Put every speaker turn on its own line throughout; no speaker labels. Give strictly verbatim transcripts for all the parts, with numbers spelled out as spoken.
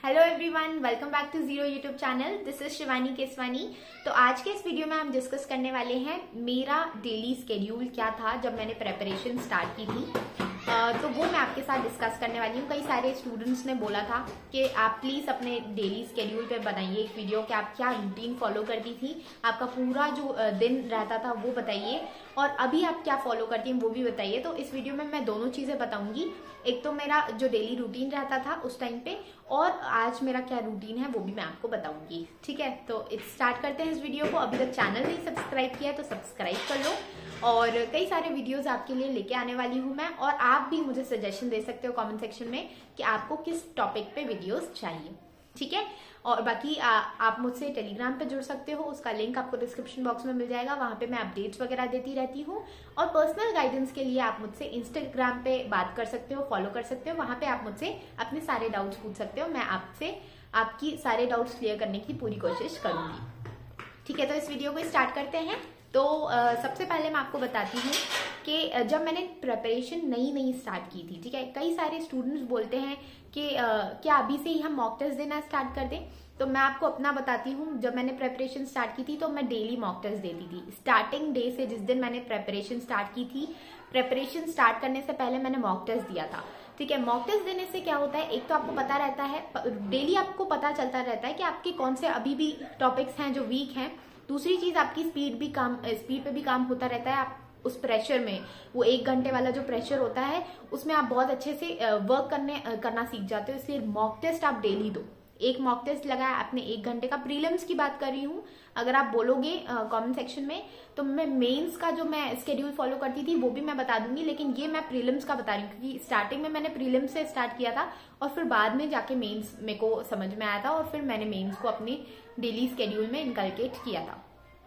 Hello everyone, welcome back to zero YouTube channel. This is Shivani Keswani. तो आज के इस वीडियो में हम डिस्कस करने वाले हैं मेरा डेली स्केड्यूल क्या था जब मैंने प्रेपरेशन स्टार्ट की थी। Uh, तो वो मैं आपके साथ डिस्कस करने वाली हूँ। कई सारे स्टूडेंट्स ने बोला था कि आप प्लीज अपने डेली स्केड्यूल पे बनाइए एक वीडियो कि आप क्या रूटीन फॉलो करती थी, आपका पूरा जो दिन रहता था वो बताइए, और अभी आप क्या फॉलो करती हैं वो भी बताइए। तो इस वीडियो में मैं दोनों चीजें बताऊंगी, एक तो मेरा जो डेली रूटीन रहता था उस टाइम पे, और आज मेरा क्या रूटीन है वो भी मैं आपको बताऊंगी। ठीक है, तो स्टार्ट करते हैं इस वीडियो को। अभी तक चैनल नहीं सब्सक्राइब किया तो सब्सक्राइब कर लो, और कई सारे वीडियोस आपके लिए लेके आने वाली हूँ मैं, और आप भी मुझे सजेशन दे सकते हो कमेंट सेक्शन में कि आपको किस टॉपिक पे वीडियोस चाहिए। ठीक है, और बाकी आ, आप मुझसे टेलीग्राम पे जुड़ सकते हो, उसका लिंक आपको डिस्क्रिप्शन बॉक्स में मिल जाएगा। वहां पे मैं अपडेट्स वगैरह देती रहती हूँ, और पर्सनल गाइडेंस के लिए आप मुझसे इंस्टाग्राम पे बात कर सकते हो, फॉलो कर सकते हो। वहां पे आप मुझसे अपने सारे डाउट्स पूछ सकते हो, मैं आपसे आपकी सारे डाउट्स क्लियर करने की पूरी कोशिश करूंगी। ठीक है, तो इस वीडियो को स्टार्ट करते हैं। तो uh, सबसे पहले मैं आपको बताती हूँ कि जब मैंने प्रिपरेशन नई नई स्टार्ट की थी, ठीक है, कई सारे स्टूडेंट्स बोलते हैं कि uh, क्या अभी से ही हम मॉक टेस्ट देना स्टार्ट कर दें। तो मैं आपको अपना बताती हूँ, जब मैंने प्रिपरेशन स्टार्ट की थी तो मैं डेली मॉक टेस्ट देती थी। स्टार्टिंग डे से, जिस दिन मैंने प्रिपरेशन स्टार्ट की थी, प्रिपरेशन स्टार्ट करने से पहले मैंने मॉक टेस्ट दिया था। ठीक है, मॉक टेस्ट देने से क्या होता है, एक तो आपको पता रहता है, डेली आपको पता चलता रहता है कि आपके कौन से अभी भी टॉपिक्स हैं जो वीक हैं। दूसरी चीज, आपकी स्पीड भी काम स्पीड पे भी काम होता रहता है। आप उस प्रेशर में, वो एक घंटे वाला जो प्रेशर होता है, उसमें आप बहुत अच्छे से वर्क करने करना सीख जाते हो। इसलिए मॉक टेस्ट आप डेली दो। एक मॉक टेस्ट लगाया आपने एक घंटे का, प्रीलिम्स की बात कर रही हूँ। अगर आप बोलोगे कमेंट सेक्शन में तो मैं मेंस का जो मैं स्केड्यूल फॉलो करती थी वो भी मैं बता दूंगी, लेकिन ये मैं प्रीलिम्स का बता रही हूँ क्योंकि स्टार्टिंग में मैंने प्रीलिम्स से स्टार्ट किया था, और फिर बाद में जाके मेंस मेरे को समझ में आया था, और फिर मैंने मेंस को अपने डेली स्केड्यूल में इनकलकेट किया था।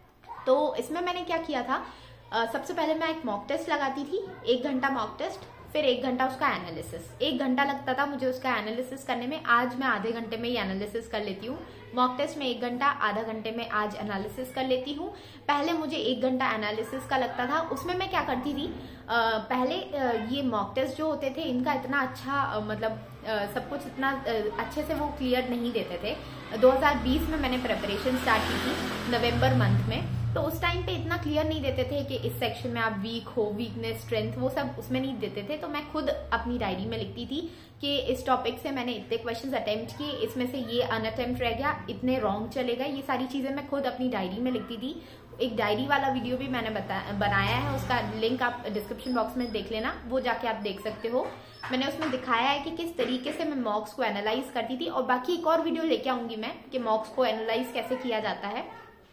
तो इसमें मैंने क्या किया था, uh, सबसे पहले मैं एक मॉक टेस्ट लगाती थी, एक घंटा मॉक टेस्ट, फिर एक घंटा उसका एनालिसिस। एक घंटा लगता था मुझे उसका एनालिसिस करने में, आज मैं आधे घंटे में ही एनालिसिस कर लेती हूँ। मॉक टेस्ट में एक घंटा, आधा घंटे में आज एनालिसिस कर लेती हूँ। पहले मुझे एक घंटा एनालिसिस का लगता था, उसमें मैं क्या करती थी, आ, पहले आ, ये मॉक टेस्ट जो होते थे इनका इतना अच्छा आ, मतलब आ, सब कुछ इतना आ, अच्छे से वो क्लियर नहीं देते थे। दो हज़ार बीस में मैंने प्रिपरेशन स्टार्ट की थी, नवंबर मंथ में, तो उस टाइम पे इतना क्लियर नहीं देते थे कि इस सेक्शन में आप वीक हो, वीकनेस, स्ट्रेंथ, वो सब उसमें नहीं देते थे। तो मैं खुद अपनी डायरी में लिखती थी कि इस टॉपिक से मैंने इतने क्वेश्चंस अटेम्प्ट किए, इसमें से ये अनअटेम्प्ट रह गया, इतने रॉन्ग चले गए, ये सारी चीजें मैं खुद अपनी डायरी में लिखती थी। एक डायरी वाला वीडियो भी मैंने बनाया है, उसका लिंक आप डिस्क्रिप्शन बॉक्स में देख लेना, वो जाके आप देख सकते हो। मैंने उसमें दिखाया है कि किस तरीके से मैं मॉक्स को एनालाइज करती थी, और बाकी एक और वीडियो लेके आऊंगी मैं कि मॉक्स को एनालाइज कैसे किया जाता है।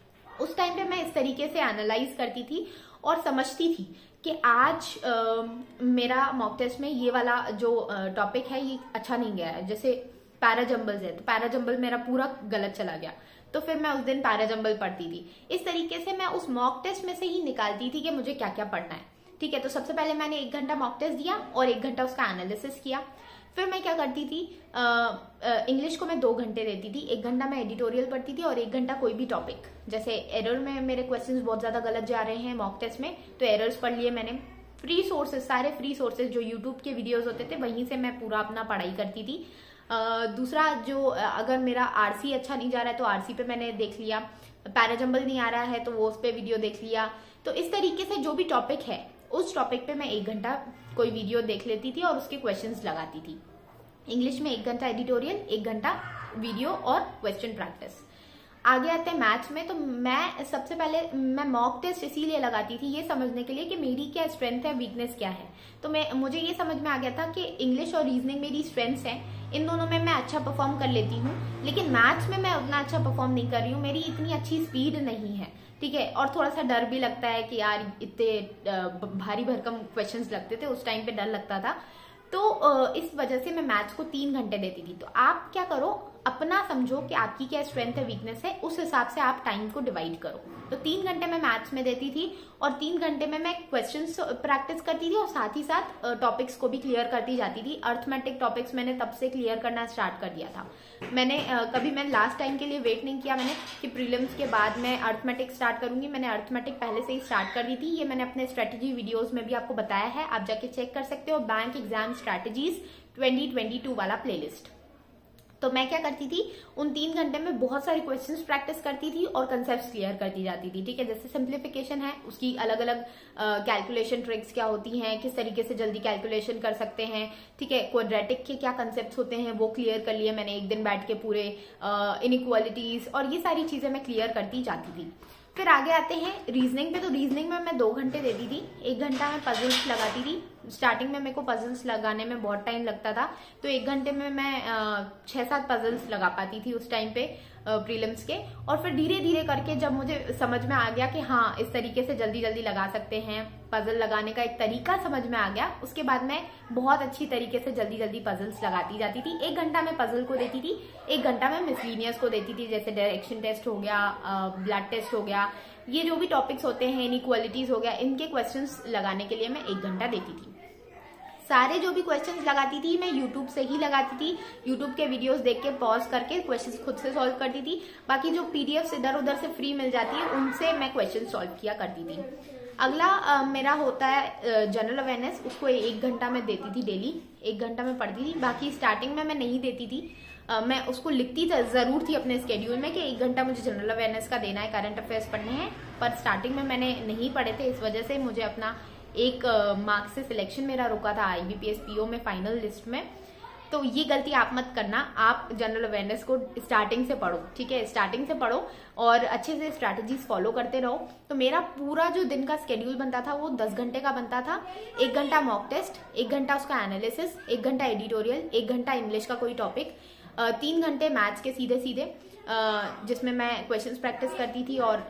उस टाइम पे मैं इस तरीके से एनालाइज करती थी और समझती थी कि आज आ, मेरा मॉक टेस्ट में ये वाला जो टॉपिक है ये अच्छा नहीं गया है। जैसे पैराजंबल्स है, तो पैराजंबल मेरा पूरा गलत चला गया, तो फिर मैं उस दिन पैराजंबल पढ़ती थी। इस तरीके से मैं उस मॉक टेस्ट में से ही निकालती थी कि मुझे क्या क्या पढ़ना है। ठीक है, तो सबसे पहले मैंने एक घंटा मॉक टेस्ट दिया और एक घंटा उसका एनालिसिस किया। फिर मैं क्या करती थी, इंग्लिश को मैं दो घंटे देती थी, एक घंटा मैं एडिटोरियल पढ़ती थी और एक घंटा कोई भी टॉपिक। जैसे एरर में मेरे क्वेश्चंस बहुत ज्यादा गलत जा रहे हैं मॉक टेस्ट में, तो एरर्स पढ़ लिए मैंने। फ्री सोर्सेज, सारे फ्री सोर्सेज जो यूट्यूब के वीडियोज होते थे वहीं से मैं पूरा अपना पढ़ाई करती थी। Uh, दूसरा, जो अगर मेरा आरसी अच्छा नहीं जा रहा है तो आरसी पे मैंने देख लिया, पैराजंबल नहीं आ रहा है तो वो उस पे वीडियो देख लिया। तो इस तरीके से जो भी टॉपिक है उस टॉपिक पे मैं एक घंटा कोई वीडियो देख लेती थी और उसके क्वेश्चंस लगाती थी। इंग्लिश में एक घंटा एडिटोरियल, एक घंटा वीडियो और क्वेश्चन प्रैक्टिस। आगे आते हैं मैथ्स में, तो मैं सबसे पहले मैं मॉक टेस्ट इसीलिए लगाती थी ये समझने के लिए कि मेरी क्या स्ट्रेंथ है, वीकनेस क्या है। तो मैं मुझे ये समझ में आ गया था कि इंग्लिश और रीजनिंग मेरी स्ट्रेंथ्स हैं, इन दोनों में मैं अच्छा परफॉर्म कर लेती हूँ, लेकिन मैथ्स में मैं उतना अच्छा परफॉर्म नहीं कर रही हूँ, मेरी इतनी अच्छी स्पीड नहीं है। ठीक है, और थोड़ा सा डर भी लगता है कि यार इतने भारी भरकम क्वेश्चंस लगते थे, उस टाइम पे डर लगता था। तो इस वजह से मैं मैथ्स को तीन घंटे देती थी। तो आप क्या करो, अपना समझो कि आपकी क्या स्ट्रेंथ है, वीकनेस है, उस हिसाब से आप टाइम को डिवाइड करो। तो तीन घंटे मैं मैथ्स में देती थी और तीन घंटे में मैं क्वेश्चंस प्रैक्टिस करती थी और साथ ही साथ टॉपिक्स को भी क्लियर करती जाती थी। अर्थमेटिक टॉपिक्स मैंने तब से क्लियर करना स्टार्ट कर दिया था। मैंने कभी मैं लास्ट टाइम के लिए वेट नहीं किया मैंने कि प्रीलिम्स के बाद मैं अर्थमेटिक स्टार्ट करूंगी। मैंने अर्थमेटिक पहले से ही स्टार्ट कर दी थी। ये मैंने अपने स्ट्रेटेजी वीडियोज में भी आपको बताया है, आप जाके चेक कर सकते हो। Bank exam strategies twenty twenty two वाला प्लेलिस्ट। तो मैं क्या करती थी, उन तीन घंटे में बहुत सारे क्वेश्चंस प्रैक्टिस करती थी और कंसेप्ट्स क्लियर करती जाती थी। ठीक है, जैसे सिंप्लीफिकेशन है, उसकी अलग अलग कैलकुलेशन ट्रिक्स क्या होती हैं, किस तरीके से जल्दी कैलकुलेशन कर सकते हैं। ठीक है, क्वाड्रेटिक के क्या कंसेप्ट्स होते हैं वो क्लियर कर लिए मैंने एक दिन बैठ के पूरे। इनइक्वालिटीज और ये सारी चीजें मैं क्लियर करती जाती थी। फिर आगे आते हैं रीजनिंग पे। तो रीजनिंग में मैं दो घंटे देती थी, एक घंटा मैं पजल्स लगाती थी। स्टार्टिंग में मेरे को पजल्स लगाने में बहुत टाइम लगता था, तो एक घंटे में मैं छह सात पजल्स लगा पाती थी उस टाइम पे प्रीलिम्स के। और फिर धीरे धीरे करके जब मुझे समझ में आ गया कि हाँ इस तरीके से जल्दी जल्दी लगा सकते हैं, पजल लगाने का एक तरीका समझ में आ गया, उसके बाद मैं बहुत अच्छी तरीके से जल्दी जल्दी पजल्स लगाती जाती थी। एक घंटा मैं पजल को देती थी, एक घंटा मैं मिसलीनियस को देती थी, जैसे डायरेक्शन टेस्ट हो गया, ब्लड टेस्ट हो गया, ये जो भी टॉपिक्स होते हैं, इनइक्वालिटीज हो गया, इनके क्वेश्चंस लगाने के लिए मैं एक घंटा देती थी। सारे जो भी क्वेश्चंस लगाती थी मैं यूट्यूब से ही लगाती थी, यूट्यूब के वीडियोस देख के पॉज करके क्वेश्चंस खुद से सॉल्व करती थी। बाकी जो पीडीएफ इधर उधर से फ्री मिल जाती है उनसे मैं क्वेश्चन सॉल्व किया करती थी। अगला आ, मेरा होता है जनरल अवेयरनेस, उसको एक घंटा मैं देती थी डेली, एक घंटा मैं पढ़ती थी। बाकी स्टार्टिंग में मैं नहीं देती थी, आ, मैं उसको लिखती जरूर थी अपने स्केड्यूल में कि एक घंटा मुझे जनरल अवेयरनेस का देना है, करंट अफेयर्स पढ़ने हैं, पर स्टार्टिंग में मैंने नहीं पढ़े थे, इस वजह से मुझे अपना एक मार्क्स से सिलेक्शन मेरा रुका था आईबीपीएस पीओ में फाइनल लिस्ट में। तो ये गलती आप मत करना, आप जनरल अवेयरनेस को स्टार्टिंग से पढ़ो। ठीक है, स्टार्टिंग से पढ़ो और अच्छे से स्ट्रैटेजीज फॉलो करते रहो। तो मेरा पूरा जो दिन का स्केड्यूल बनता था वो दस घंटे का बनता था। एक घंटा मॉक टेस्ट, एक घंटा उसका एनालिसिस, एक घंटा एडिटोरियल, एक घंटा इंग्लिश का कोई टॉपिक, तीन घंटे मैथ्स के सीधे सीधे जिसमें मैं क्वेश्चंस प्रैक्टिस करती थी और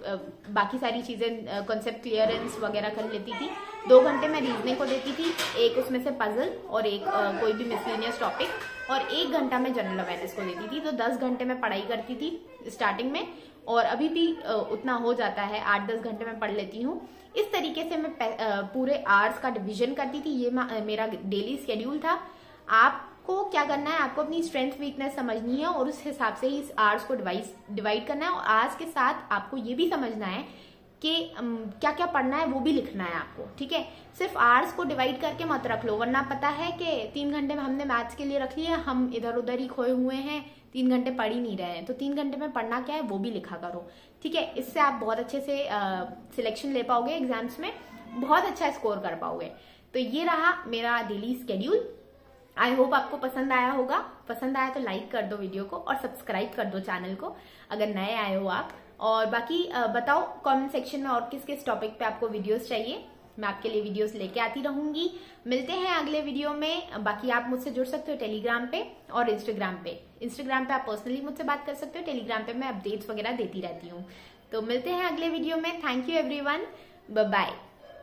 बाकी सारी चीजें कॉन्सेप्ट क्लियरेंस वगैरह कर लेती थी। दो घंटे मैं रीजनिंग को देती थी, एक उसमें से पजल और एक कोई भी मिसलिनियस टॉपिक, और एक घंटा मैं जनरल अवेयरनेस को देती थी। तो दस घंटे मैं पढ़ाई करती थी स्टार्टिंग में, और अभी भी उतना हो जाता है, आठ दस घंटे मैं पढ़ लेती हूँ। इस तरीके से मैं पूरे आवर्स का डिविजन करती थी। ये मेरा डेली शेड्यूल था। आप को क्या करना है, आपको अपनी स्ट्रेंथ वीकनेस समझनी है और उस हिसाब से ही इस आवर्स को डिवाइड डिवाइड करना है। और आवर्स के साथ आपको ये भी समझना है कि क्या क्या पढ़ना है, वो भी लिखना है आपको। ठीक है, सिर्फ आवर्स को डिवाइड करके मत रख लो, वरना पता है कि तीन घंटे में हमने मैथ्स के लिए रख लिया, हम इधर उधर ही खोए हुए हैं, तीन घंटे पढ़ ही नहीं रहे हैं। तो तीन घंटे में पढ़ना क्या है वो भी लिखा करो। ठीक है, इससे आप बहुत अच्छे से सिलेक्शन ले पाओगे एग्जाम्स में, बहुत अच्छा स्कोर कर पाओगे। तो ये रहा मेरा डेली स्केड्यूल। आई होप आपको पसंद आया होगा। पसंद आया तो लाइक कर दो वीडियो को और सब्सक्राइब कर दो चैनल को अगर नए आए हो आप। और बाकी बताओ कमेंट सेक्शन में और किस किस टॉपिक पे आपको वीडियोस चाहिए, मैं आपके लिए वीडियोस लेके आती रहूंगी। मिलते हैं अगले वीडियो में। बाकी आप मुझसे जुड़ सकते हो टेलीग्राम पे और इंस्टाग्राम पे। इंस्टाग्राम पे आप पर्सनली मुझसे बात कर सकते हो, टेलीग्राम पे मैं अपडेट्स वगैरह देती रहती हूँ। तो मिलते हैं अगले वीडियो में। Thank you everyone, bye bye.